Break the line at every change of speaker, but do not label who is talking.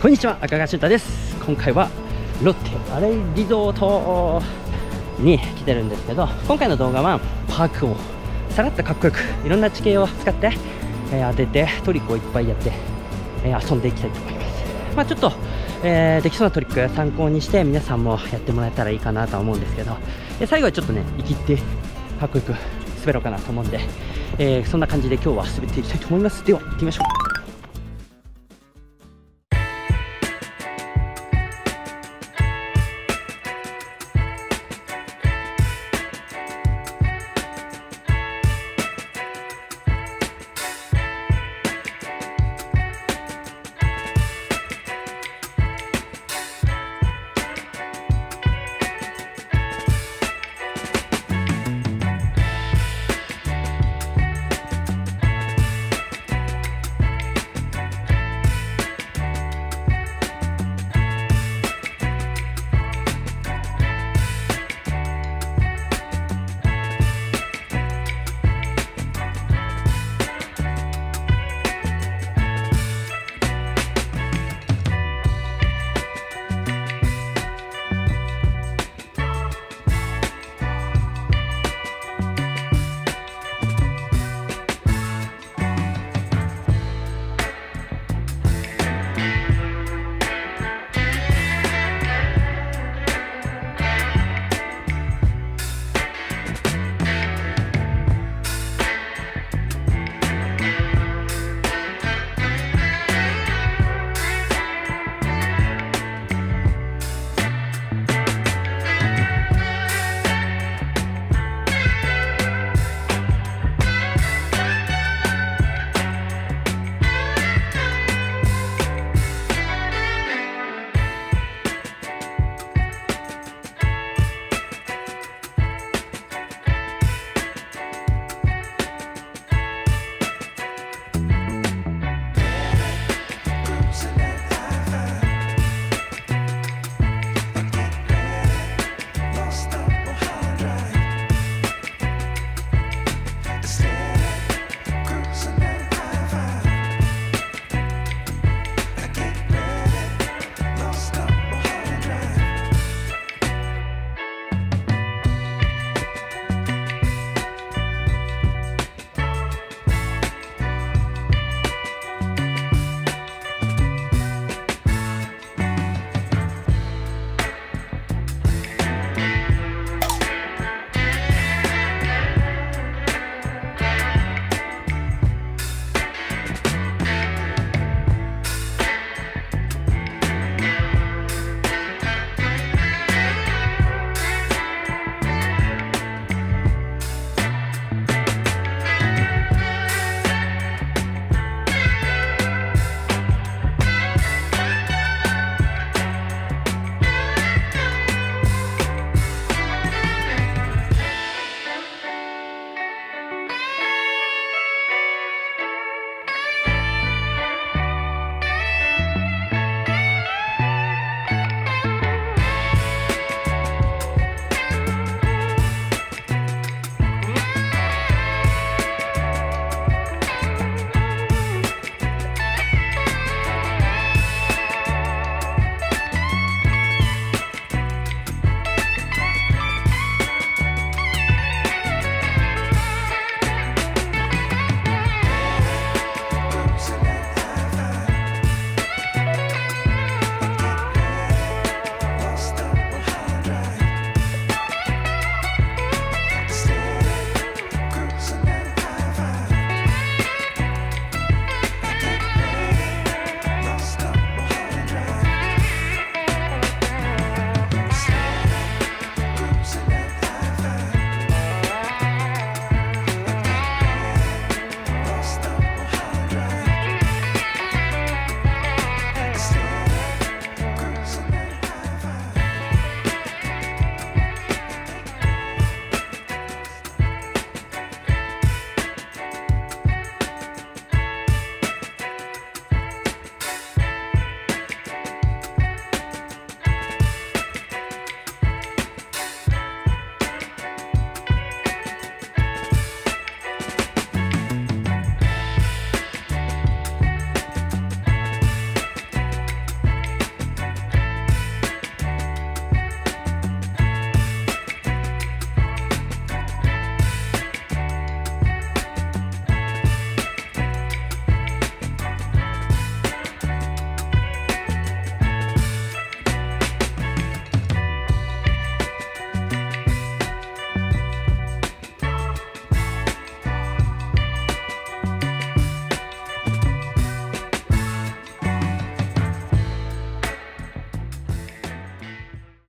こんにちは、赤川俊太です。今回はロッテアレイリゾートに来てるんですけど、今回の動画はパークをさらっとかっこよくいろんな地形を使って、当ててトリックをいっぱいやって、遊んでいきたいと思います。ちょっと、できそうなトリック参考にして皆さんもやってもらえたらいいかなとは思うんですけど、最後はちょっとね生きってかっこよく滑ろうかなと思うんで、そんな感じで今日は滑っていきたいと思います。では行ってみましょう。